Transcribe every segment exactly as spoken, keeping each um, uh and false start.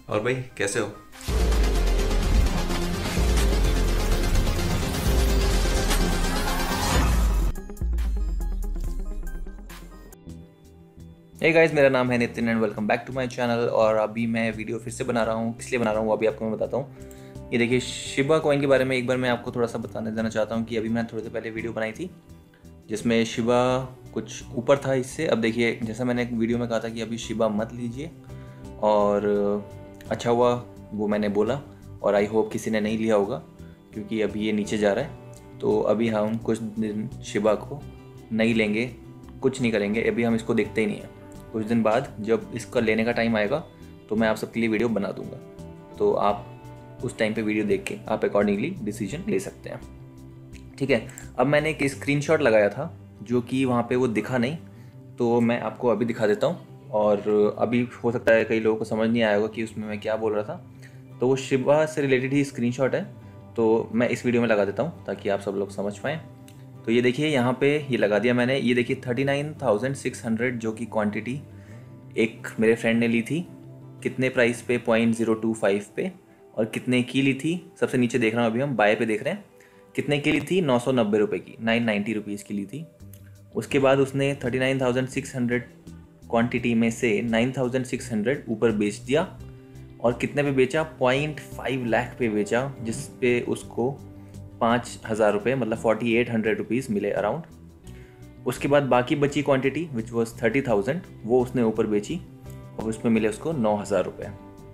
और भाई कैसे हो? हे गाइस, मेरा नाम है Nitin and welcome back to my channel. और अभी मैं वीडियो फिर से बना रहा हूँ। इसलिए बना रहा हूँ, अभी आपको मैं बताता हूँ। ये देखिए, शिबा कॉइन के बारे में एक बार मैं आपको थोड़ा सा बताने देना चाहता हूँ कि अभी मैंने थोड़ी देर पहले वीडियो बनाई थी जिसमें शिबा कुछ ऊपर था इससे। अब देखिए, जैसा मैंने एक वीडियो में कहा था कि अभी शिबा मत लीजिए, और अच्छा हुआ वो मैंने बोला, और आई होप किसी ने नहीं लिया होगा क्योंकि अभी ये नीचे जा रहा है। तो अभी हम कुछ दिन शिबा को नहीं लेंगे, कुछ नहीं करेंगे, अभी हम इसको देखते ही नहीं हैं। कुछ दिन बाद जब इसका लेने का टाइम आएगा तो मैं आप सबके लिए वीडियो बना दूंगा, तो आप उस टाइम पे वीडियो देख के आप अकॉर्डिंगली डिसीजन ले सकते हैं। ठीक है, अब मैंने एक स्क्रीनशॉट लगाया था जो कि वहाँ पे वो दिखा नहीं, तो मैं आपको अभी दिखा देता हूँ। और अभी हो सकता है कई लोगों को समझ नहीं आया होगा कि उसमें मैं क्या बोल रहा था, तो वो शिबा से रिलेटेड ही स्क्रीनशॉट है, तो मैं इस वीडियो में लगा देता हूँ ताकि आप सब लोग समझ पाएँ। तो ये देखिए, यहाँ पे ये लगा दिया मैंने। ये देखिए thirty nine thousand six hundred जो कि क्वांटिटी एक मेरे फ्रेंड ने ली थी। कितने प्राइस पे? पॉइंट ज़ीरो टू फाइव पे। और कितने की ली थी? सबसे नीचे देख रहा हूँ, अभी हम बाय पे देख रहे हैं। कितने की ली थी? नौ सौ नब्बे रुपये की, नाइन नाइन्टी रुपीज़ की ली थी। उसके बाद उसने thirty nine thousand six hundred quantity में से नाइन थाउजेंड सिक्स हंड्रेड ऊपर बेच दिया। और कितने पे बेचा? पॉइंट फाइव लाख पे बेचा, जिस पे उसको पाँच हज़ार रुपये मतलब फोर्टी एट हंड्रेड रुपीज़ मिले अराउंड। उसके बाद बाकी बची quantity which was thirty thousand, वो उसने ऊपर बेची और उसमें मिले उसको नौ हज़ार रुपये।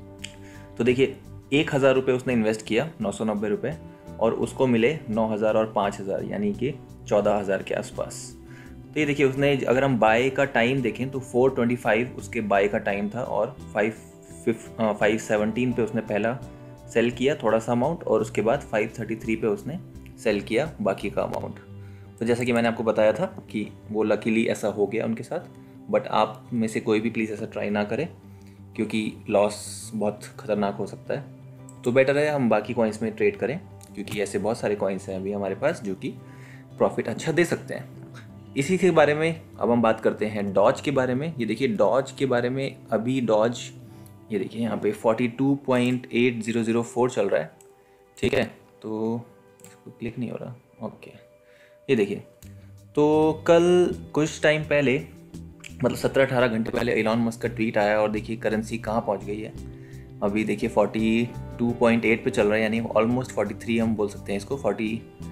तो देखिए, एक हज़ार रुपये उसने इन्वेस्ट किया, नौ सौ नब्बे रुपये, और उसको मिले नौ हज़ार और पाँच हज़ार, यानी कि चौदह हज़ार के आसपास। तो ये देखिए, उसने अगर हम बाय का टाइम देखें तो फोर ट्वेंटी फाइव उसके बाय का टाइम था, और फाइव फिफ फाइव सेवनटीन पे उसने पहला सेल किया थोड़ा सा अमाउंट, और उसके बाद फाइव थर्टी थ्री पे उसने सेल किया बाकी का अमाउंट। तो जैसा कि मैंने आपको बताया था कि वो लकीली ऐसा हो गया उनके साथ, बट आप में से कोई भी प्लीज़ ऐसा ट्राई ना करें क्योंकि लॉस बहुत ख़तरनाक हो सकता है। तो बेटर है हम बाकी कॉइन्स में ट्रेड करें, क्योंकि ऐसे बहुत सारे कॉइन्स हैं अभी हमारे पास जो कि प्रॉफिट अच्छा दे सकते हैं। इसी के बारे में अब हम बात करते हैं डॉज के बारे में। ये देखिए, डॉज के बारे में अभी डॉज, ये देखिए यहाँ पे forty two point eight zero zero four चल रहा है। ठीक है, तो इसको क्लिक नहीं हो रहा। ओके, ये देखिए, तो कल कुछ टाइम पहले मतलब सत्रह अठारह घंटे पहले इलॉन मस्क का ट्वीट आया, और देखिए करेंसी कहाँ पहुँच गई है। अभी देखिए फोर्टी टू पॉइंट एट पे चल रहा है, यानी ऑलमोस्ट फोर्टी थ्री हम बोल सकते हैं इसको, फोर्टी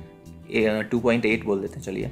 टू पॉइंट एट बोल देते हैं चलिए।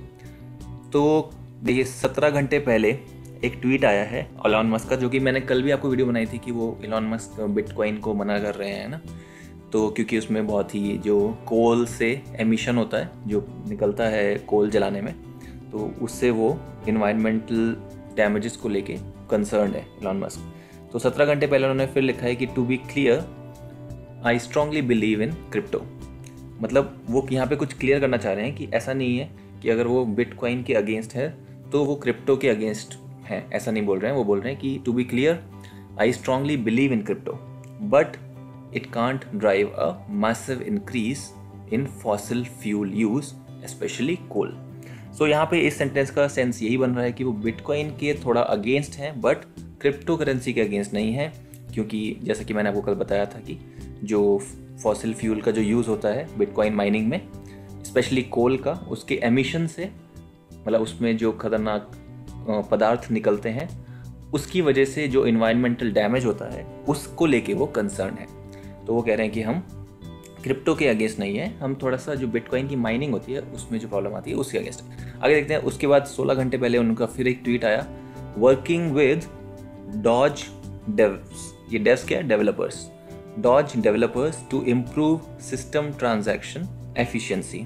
तो देखिए, सत्रह घंटे पहले एक ट्वीट आया है इलॉन मस्क का, जो कि मैंने कल भी आपको वीडियो बनाई थी कि वो इलॉन मस्क बिटकॉइन को मना कर रहे हैं ना, तो क्योंकि उसमें बहुत ही जो कोल से एमिशन होता है, जो निकलता है कोल जलाने में, तो उससे वो इन्वायरमेंटल डैमेजेस को लेके कंसर्न है इलॉन मस्क। तो सत्रह घंटे पहले उन्होंने फिर लिखा है कि to be clear, I strongly believe in crypto. मतलब वो यहाँ पे कुछ क्लियर करना चाह रहे हैं कि ऐसा नहीं है कि अगर वो बिटकॉइन के अगेंस्ट है तो वो क्रिप्टो के अगेंस्ट है, ऐसा नहीं बोल रहे हैं। वो बोल रहे हैं कि to be clear, I strongly believe in crypto but it can't drive a massive increase in fossil fuel use, especially coal. So यहाँ पे इस सेंटेंस का सेंस यही बन रहा है कि वो बिटकॉइन के थोड़ा अगेंस्ट हैं बट क्रिप्टो करेंसी के अगेंस्ट नहीं है, क्योंकि जैसा कि मैंने आपको कल बताया था कि जो फॉसिल फ्यूल का जो यूज़ होता है बिटकॉइन माइनिंग में, स्पेशली कोल का, उसके एमिशन से, मतलब उसमें जो खतरनाक पदार्थ निकलते हैं उसकी वजह से जो इन्वायरमेंटल डैमेज होता है उसको लेके वो कंसर्न है। तो वो कह रहे हैं कि हम क्रिप्टो के अगेंस्ट नहीं है, हम थोड़ा सा जो बिटकॉइन की माइनिंग होती है उसमें जो प्रॉब्लम आती है उसके अगेंस्ट है। आगे देखते हैं। उसके बाद सोलह घंटे पहले उनका फिर एक ट्वीट आया, वर्किंग विद डॉज डेव्स। ये डेव्स क्या है? Developers. Doge developers to improve system transaction efficiency.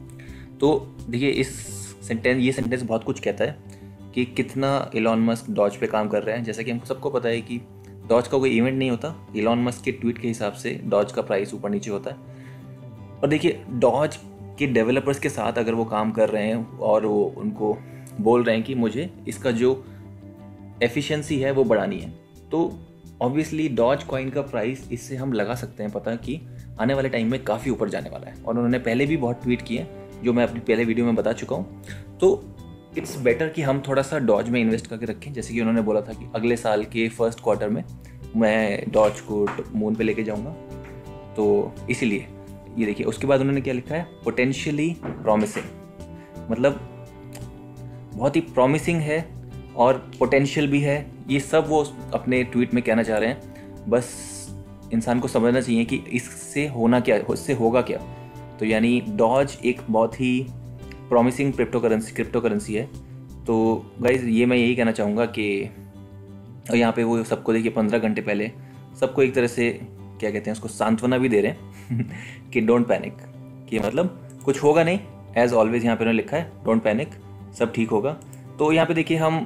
तो देखिए, इस सेंटेंस ये सेंटेंस बहुत कुछ कहता है कि कितना इलॉन मस्क डॉज पे काम कर रहे हैं। जैसा कि हमको सबको पता है कि डॉज का कोई इवेंट नहीं होता, इलॉन मस्क के ट्वीट के हिसाब से डॉज का प्राइस ऊपर नीचे होता है। और देखिए, डॉज के डेवलपर्स के साथ अगर वो काम कर रहे हैं और वो उनको बोल रहे हैं कि मुझे इसका जो एफिशिएंसी है वो बढ़ानी है, तो ऑब्वियसली डॉज कॉइन का प्राइस इससे हम लगा सकते हैं पता कि आने वाले टाइम में काफ़ी ऊपर जाने वाला है। और उन्होंने पहले भी बहुत ट्वीट किए जो मैं अपनी पहले वीडियो में बता चुका हूँ। तो इट्स बेटर कि हम थोड़ा सा डॉज में इन्वेस्ट करके रखें। जैसे कि उन्होंने बोला था कि अगले साल के फर्स्ट क्वार्टर में मैं डॉज को मून पे लेके जाऊंगा, तो इसीलिए ये देखिए। उसके बाद उन्होंने क्या लिखा है, पोटेंशियली प्रॉमिसिंग, मतलब बहुत ही प्रॉमिसिंग है और पोटेंशियल भी है। ये सब वो अपने ट्वीट में कहना चाह रहे हैं। बस इंसान को समझना चाहिए कि इससे होना क्या, इससे होगा क्या। तो यानी डॉज एक बहुत ही promising crypto currency crypto currency है। तो गाइज ये मैं यही कहना चाहूँगा कि और यहाँ पे वो सबको देखिए पंद्रह घंटे पहले सबको एक तरह से क्या कहते हैं उसको सांत्वना भी दे रहे हैं कि डोंट पैनिक, कि मतलब कुछ होगा नहीं, एज ऑलवेज यहाँ पे उन्होंने लिखा है डोंट पैनिक, सब ठीक होगा। तो यहाँ पे देखिए हम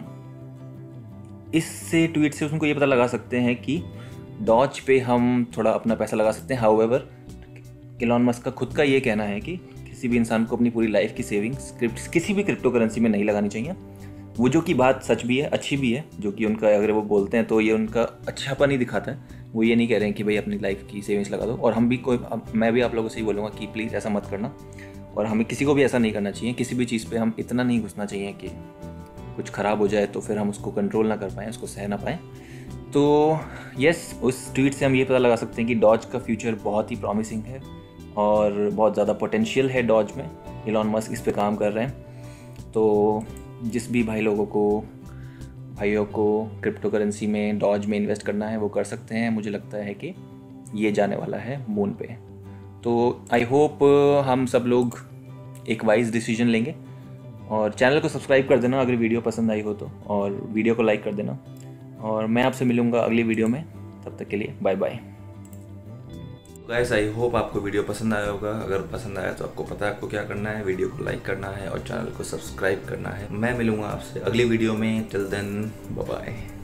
इससे ट्वीट से उनको ये पता लगा सकते हैं कि डॉज पे हम थोड़ा अपना पैसा लगा सकते हैं। हाउएवर एलन मस्क का खुद का ये कहना है कि किसी भी इंसान को अपनी पूरी लाइफ की सेविंग्स क्रिप्ट किसी भी क्रिप्टो करेंसी में नहीं लगानी चाहिए। वो जो कि बात सच भी है, अच्छी भी है, जो कि उनका अगर वो बोलते हैं तो ये उनका अच्छापन ही दिखाता है। वो ये नहीं कह रहे हैं कि भाई अपनी लाइफ की सेविंग्स लगा दो। और हम भी कोई मैं भी आप लोगों से ही बोलूँगा कि प्लीज़ ऐसा मत करना, और हमें किसी को भी ऐसा नहीं करना चाहिए। किसी भी चीज़ पे हम इतना नहीं घुसना चाहिए कि कुछ ख़राब हो जाए तो फिर हम उसको कंट्रोल ना कर पाएँ, उसको सह ना पाएँ। तो यस, उस ट्वीट से हम ये पता लगा सकते हैं कि डॉज का फ्यूचर बहुत ही प्रॉमिसिंग है और बहुत ज़्यादा पोटेंशियल है डॉज में। एलन मस्क इस पे काम कर रहे हैं। तो जिस भी भाई लोगों को भाइयों को क्रिप्टो करेंसी में डॉज में इन्वेस्ट करना है वो कर सकते हैं। मुझे लगता है कि ये जाने वाला है मून पे। तो आई होप हम सब लोग एक वाइज डिसीजन लेंगे। और चैनल को सब्सक्राइब कर देना अगर वीडियो पसंद आई हो तो, और वीडियो को लाइक कर देना। और मैं आपसे मिलूँगा अगली वीडियो में, तब तक के लिए bye bye. Guys I hope आपको वीडियो पसंद आया होगा। अगर पसंद आया तो आपको पता है आपको क्या करना है, वीडियो को लाइक करना है और चैनल को सब्सक्राइब करना है। मैं मिलूँगा आपसे अगली वीडियो में। Till then bye bye.